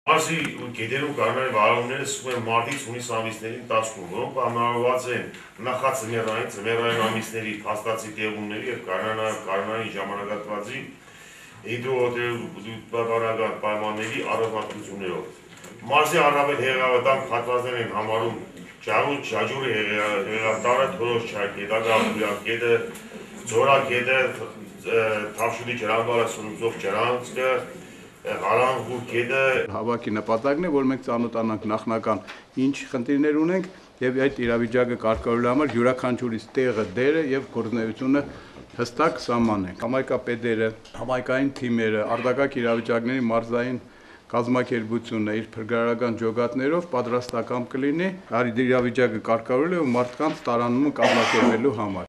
Մարսի գետերու կանոնի վարումները սկսում են մարտից հունիս ամիսների ընթացքում, որոնք պայմանավորված են ձմեռային ամիսների փաստացի տեղումների եւ կանոնային ժամանակահատվածի հիդրոթերապևտաբանական պայմանների առանձնահատկություններով։ Մարսի առավել հեղինակատար հատվածներ են համարում Ջարուտ, Ջաջուրի հեղինակատարը, Թորոշ Չայկետագա, Բուլակետը, Ձորակետը, Թավշուտի ջրամբարը, Սունուձով ջրանցքը, Հարանգու գետը Հավաքի նպատակն է, որ մենք ծանոթանանք նախնական ինչ խնդիրներ ունենք եւ այդ իրավիճակը կարգավորելու համար յուրաքանչյուրից տեղը, դերը եւ գործունեությունը հստակ սահմանենք։ Համայնքապետերը, համայնքային թիմերը, արտակարգ իրավիճակների մարզային կազմակերպությունը իր փրկարարական ջոկատներով պատրաստական կլինի այդ իրավիճակը կարգավորելու եւ մարդկանց տարանումը կազմակերպելու համար։